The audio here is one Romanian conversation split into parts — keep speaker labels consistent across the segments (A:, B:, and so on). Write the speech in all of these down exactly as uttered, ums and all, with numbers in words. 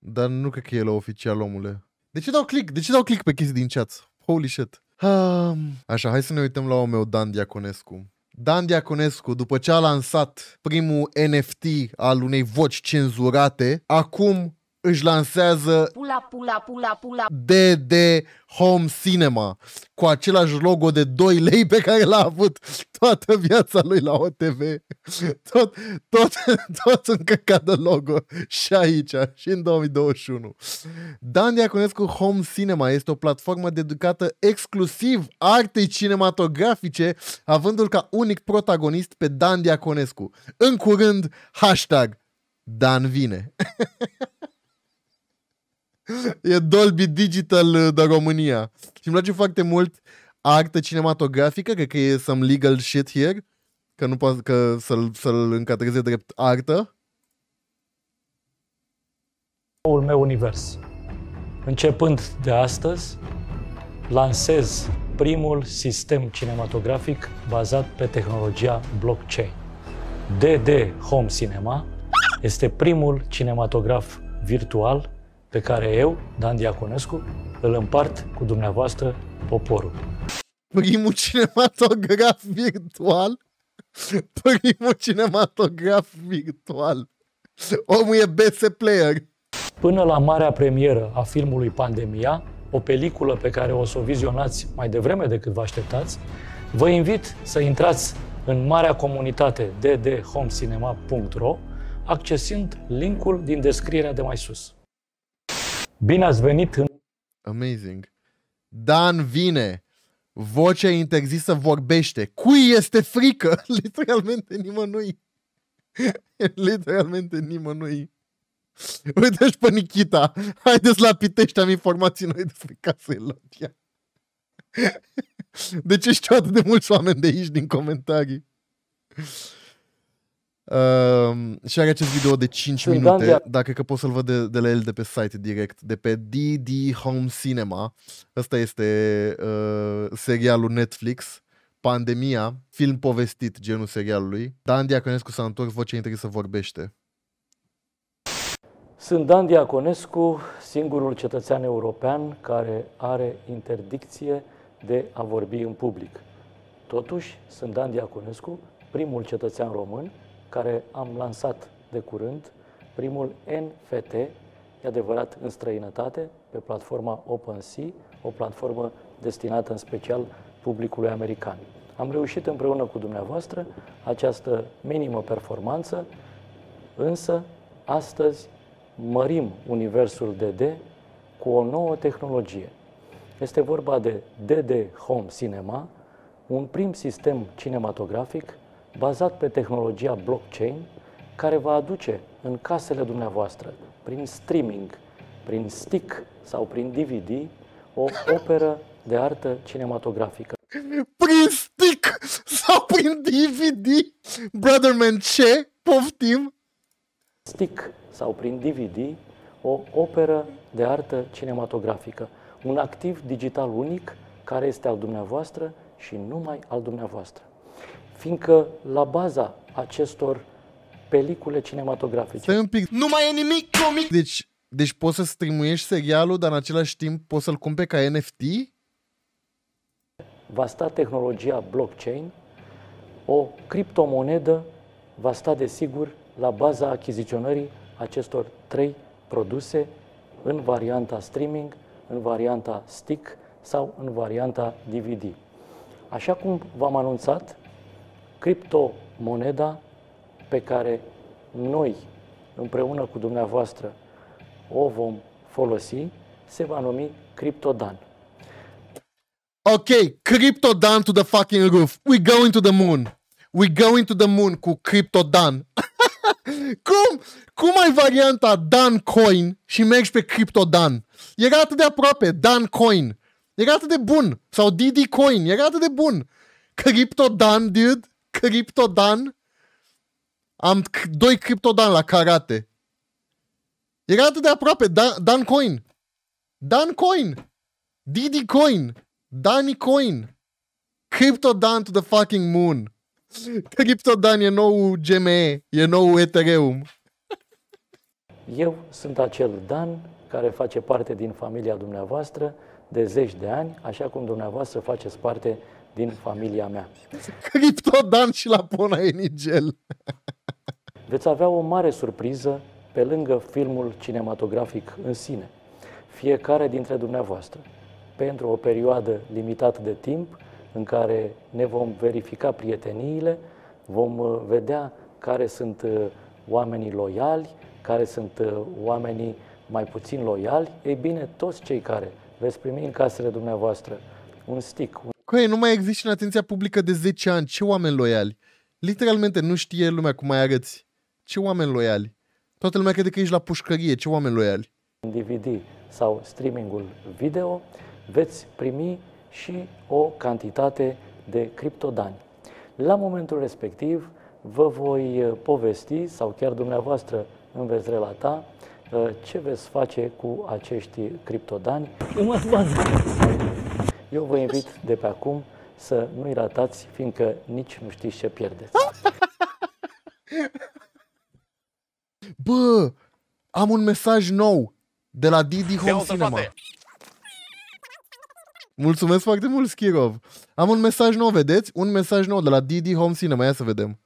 A: Dar nu cred că e la oficial, omule. De ce dau click? De ce dau click pe chestii din chat? Holy shit. Um, așa, hai să ne uităm la omul meu, Dan Diaconescu. Dan Diaconescu, după ce a lansat primul N F T al unei voci cenzurate, acum își lansează
B: Pula, pula, pula, pula.
A: D D Home Cinema cu același logo de doi lei pe care l-a avut toată viața lui la O T V. Tot, tot, tot încărcat de logo și aici, și în două mii douăzeci și unu. Dan Diaconescu Home Cinema este o platformă dedicată exclusiv artei cinematografice, avându-l ca unic protagonist pe Dan Diaconescu. În curând, hashtag Dan vine. E Dolby Digital de România. Și îmi place foarte mult artă cinematografică, cred că e some legal shit here, că nu poate că să-l, să-l încadraze drept artă.
C: Noul meu univers. Începând de astăzi, lansez primul sistem cinematografic bazat pe tehnologia blockchain. D D Home Cinema este primul cinematograf virtual pe care eu, Dan Diaconescu, îl împart cu dumneavoastră, poporul.
A: Primul cinematograf virtual? Primul cinematograf virtual. Omul e B S player.
C: Până la marea premieră a filmului Pandemia, o peliculă pe care o să o vizionați mai devreme decât vă așteptați, vă invit să intrați în marea comunitate d d home cinema punct r o, accesând linkul din descrierea de mai sus. Bine ați venit în...
A: Amazing. Dan vine. Vocea interzisă vorbește. Cui este frică? Literalmente nimănui. Literalmente nimănui. Uite-și pe Nikita. Haideți la Pitești, am informații noi despre Casa Elodia. De ce știu atât de mulți oameni de aici din comentarii? Uh, și are acest video de cinci
C: Sunt
A: minute,
C: Dan,
A: dar cred că pot să-l văd de, de la el de pe site direct, de pe D D Home Cinema. Ăsta este uh, serialul Netflix, Pandemia, film povestit, genul serialului. Dan Diaconescu s-a întors, vocea interzisă vorbește.
C: Sunt Dan Diaconescu, singurul cetățean european care are interdicție de a vorbi în public. Totuși, sunt Dan Diaconescu, primul cetățean român care am lansat de curând primul N F T, e adevărat în străinătate, pe platforma OpenSea, o platformă destinată în special publicului american. Am reușit împreună cu dumneavoastră această minimă performanță, însă astăzi mărim universul D D cu o nouă tehnologie. Este vorba de D D Home Cinema, un prim sistem cinematografic bazat pe tehnologia blockchain, care va aduce în casele dumneavoastră, prin streaming, prin stick sau prin D V D, o operă de artă cinematografică.
A: Prin stick sau prin D V D? Brotherman, ce? Poftim?
C: Stick sau prin D V D, o operă de artă cinematografică. Un activ digital unic care este al dumneavoastră și numai al dumneavoastră. Fiindcă la baza acestor pelicule cinematografice...
A: Stai un pic, nu mai e nimic comic! Deci, deci poți să streamuiești serialul, dar în același timp poți să-l cumperi ca N F T?
C: Va sta tehnologia blockchain, o criptomonedă va sta desigur la baza achiziționării acestor trei produse în varianta streaming, în varianta stick sau în varianta D V D. Așa cum v-am anunțat, criptomoneda pe care noi, împreună cu dumneavoastră, o vom folosi, se va numi CryptoDan.
A: Ok, CryptoDan to the fucking roof. We going to the moon. We going to the moon cu CryptoDan. Cum? Cum ai varianta Dan Coin și mergi pe CryptoDan? Era atât de aproape, Dan Coin. Era atât de bun. Sau D D Coin, era atât de bun. CryptoDan, dude. CryptoDan. Am doi CryptoDan la karate. Era atât de aproape, Dan, Dan Coin. Dan Coin. D D Coin. Danny Coin. CryptoDan to the fucking moon. CryptoDan e nou G M E. E nou Ethereum.
C: Eu sunt acel Dan care face parte din familia dumneavoastră de zeci de ani, așa cum dumneavoastră faceți parte din familia mea.
A: Criptodan și la Pona Enigel.
C: Veți avea o mare surpriză pe lângă filmul cinematografic în sine. Fiecare dintre dumneavoastră, pentru o perioadă limitată de timp, în care ne vom verifica prieteniile, vom vedea care sunt oamenii loiali, care sunt oamenii mai puțin loiali. Ei bine, toți cei care veți primi în casele dumneavoastră un stick. Un...
A: Coe, nu mai există în atenția publică de zece ani. Ce oameni loiali? Literalmente nu știe lumea cum mai arăți. Ce oameni loiali? Toată lumea crede că ești la pușcărie. Ce oameni loiali?
C: D V D sau streamingul video, veți primi și o cantitate de criptodani. La momentul respectiv vă voi povesti, sau chiar dumneavoastră îmi veți relata, ce veți face cu acești criptodani. Eu vă invit de pe acum să nu-i ratați, fiindcă nici nu știți ce pierdeți.
A: Bă, am un mesaj nou de la Didi Home Cinema. Mulțumesc foarte mult, Schirov. Am un mesaj nou, vedeți? Un mesaj nou de la Didi Home Cinema. Ia să vedem.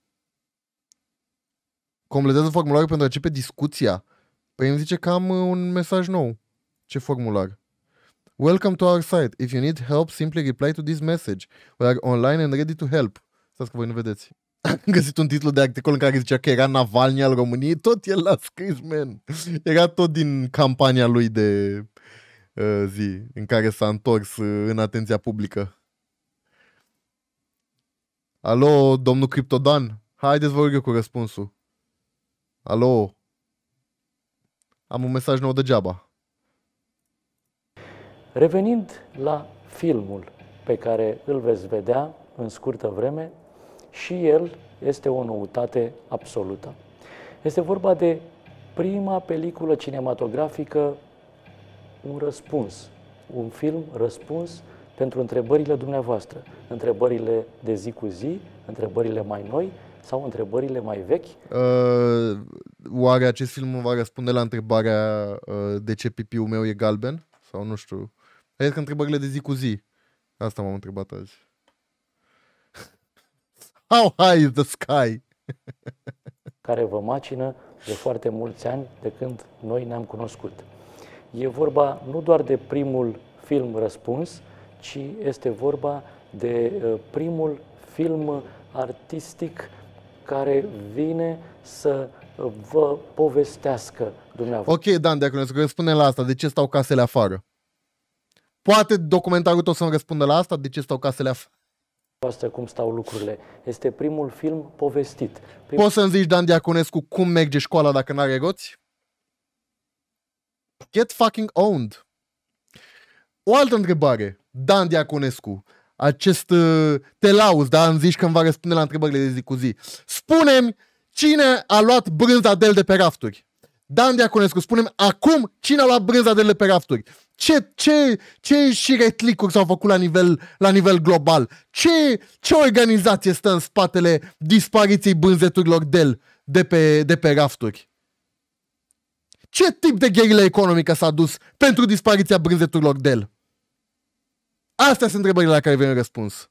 A: Completează formularul pentru a începe discuția. Păi îmi zice că am un mesaj nou. Ce formular? Welcome to our site. If you need help, simply reply to this message. We are online and ready to help. Stați că voi nu vedeți. Am găsit un titlu de articol în care zicea că era Navalny al României. Tot el l-a scris, man. Era tot din campania lui de uh, zi, în care s-a întors uh, în atenția publică. Alo, domnul Criptodan? Haideți vă rog eu cu răspunsul. Alo? Am un mesaj nou degeaba.
C: Revenind la filmul pe care îl veți vedea în scurtă vreme, și el este o noutate absolută. Este vorba de prima peliculă cinematografică, un răspuns, un film răspuns pentru întrebările dumneavoastră, întrebările de zi cu zi, întrebările mai noi sau întrebările mai vechi.
A: Uh, oare acest film va răspunde la întrebarea uh, de ce pipiul meu e galben? Sau nu știu. Cred că întrebările de zi cu zi. Asta m-am întrebat azi. How high is the sky?
C: Care vă macină de foarte mulți ani de când noi ne-am cunoscut. E vorba nu doar de primul film răspuns, ci este vorba de uh, primul film artistic care vine să uh, vă povestească dumneavoastră.
A: Ok, Dan, de acolo răspunde la asta. De ce stau casele afară? Poate documentarul tău să-mi răspundă la asta? De ce stau casele afară?
C: Cum stau lucrurile. Este primul film povestit. Prim...
A: Poți să-mi zici, Dan Diaconescu, cum merge școala dacă n-are roți? Get fucking owned. O altă întrebare. Dan Diaconescu, acest uh, te lauzi, da? Îmi zici că îmi va răspunde la întrebările de zi cu zi. Spune-mi cine a luat brânza de el de pe rafturi. Dan Diaconescu, spune-mi acum cine a luat brânza de el de pe rafturi. Ce, ce, ce șiretlicuri s-au făcut la nivel, la nivel global? Ce, ce organizație stă în spatele dispariției brânzeturilor de el de pe, de pe rafturi? Ce tip de gherilă economică s-a dus pentru dispariția brânzeturilor de el? Astea sunt întrebările la care vrem răspuns.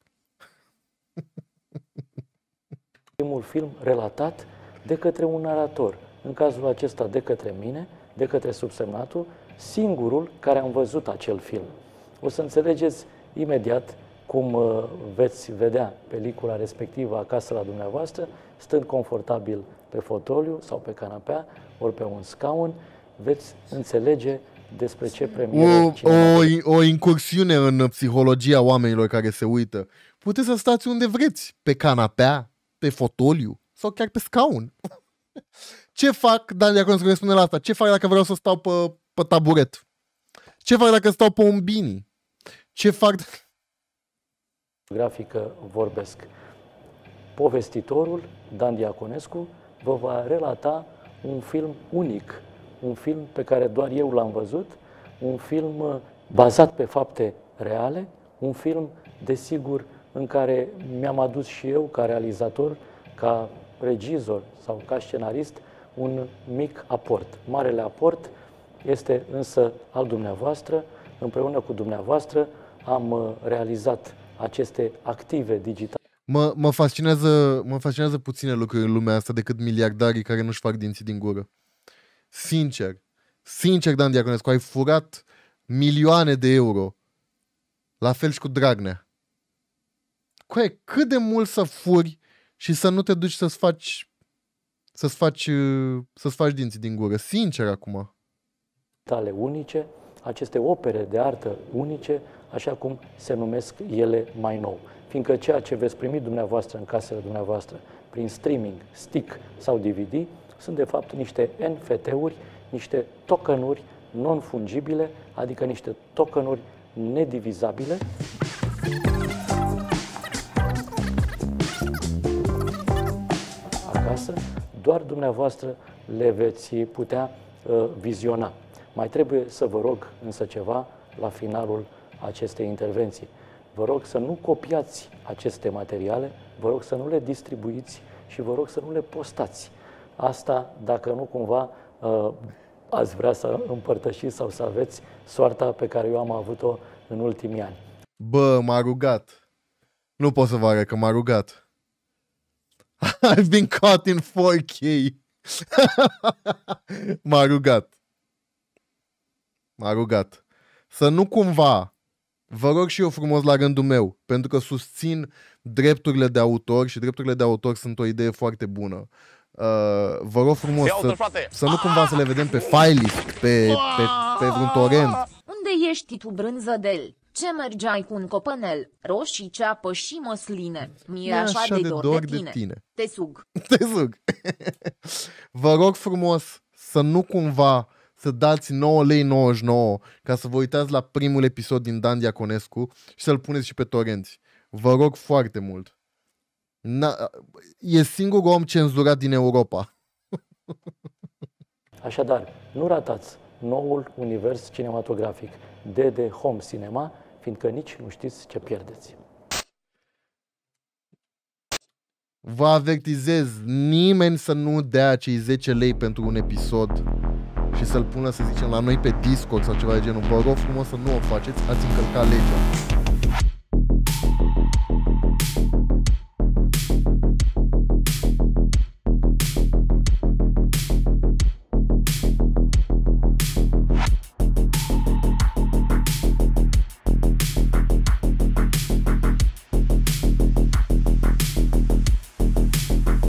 C: Primul film relatat de către un narator. În cazul acesta de către mine, de către subsemnatul, singurul care am văzut acel film. O să înțelegeți imediat cum uh, veți vedea pelicula respectivă acasă la dumneavoastră, stând confortabil pe fotoliu sau pe canapea, ori pe un scaun, veți înțelege despre ce premieră
A: o, o, o incursiune în psihologia oamenilor care se uită. Puteți să stați unde vreți, pe canapea, pe fotoliu sau chiar pe scaun. Ce fac, Dan Diaconescu răspunde la asta, ce fac dacă vreau să stau pe, pe taburet? Ce fac dacă stau pe un bini? Ce fac...
C: Grafică vorbesc. Povestitorul, Dan Diaconescu, vă va relata un film unic, un film pe care doar eu l-am văzut, un film bazat pe fapte reale, un film, desigur, în care mi-am adus și eu, ca realizator, ca regizor sau ca scenarist, un mic aport. Marele aport este însă al dumneavoastră. Împreună cu dumneavoastră am realizat aceste active digitale.
A: Mă, mă, fascinează, mă fascinează puține lucruri în lumea asta decât miliardarii care nu-și fac dinții din gură. Sincer, sincer, Dan Diaconescu, ai furat milioane de euro. La fel și cu Dragnea. Coe, cât de mult să furi și să nu te duci să-ți faci să-ți faci, să-ți faci dinții din gură. Sincer acum.
C: Tale unice, aceste opere de artă unice, așa cum se numesc ele mai nou. Fiindcă ceea ce veți primi dumneavoastră în casele dumneavoastră prin streaming, stick sau D V D sunt de fapt niște N F T-uri, niște tokenuri non-fungibile, adică niște tokenuri nedivizabile. Acasă, doar dumneavoastră le veți putea uh, viziona. Mai trebuie să vă rog însă ceva la finalul acestei intervenții. Vă rog să nu copiați aceste materiale, vă rog să nu le distribuiți și vă rog să nu le postați. Asta dacă nu cumva uh, ați vrea să împărtășiți sau să aveți soarta pe care eu am avut-o în ultimii ani.
A: Bă, m-a rugat. Nu pot să vă arăt că m-a rugat. I've been caught in four K. M-a rugat. M-a rugat. Să nu cumva, vă rog și eu frumos la rândul meu, pentru că susțin drepturile de autor și drepturile de autor sunt o idee foarte bună. Uh, vă rog frumos să, să nu cumva să le vedem pe Filelist, pe, pe, pe vreun torrent.
B: Unde ești tu, brânzădel? Ce mergeai cu un copănel? Roșii, ceapă și măsline. Mi-e așa, așa de, de dor, dor de, tine. de tine. Te sug.
A: Te sug. Vă rog frumos să nu cumva să dați nouă lei nouăzeci și nouă ca să vă uitați la primul episod din Dan Diaconescu și să-l puneți și pe torenți. Vă rog foarte mult. Na, e singurul om cenzurat din Europa.
C: Așadar, nu ratați noul univers cinematografic D D Home Cinema, fiindcă nici nu știți ce pierdeți.
A: Vă avertizez, nimeni să nu dea cei zece lei pentru un episod și să-l pună, să zicem, la noi pe Discord sau ceva de genul. Vă rog frumos să nu o faceți, ați încălcat legea.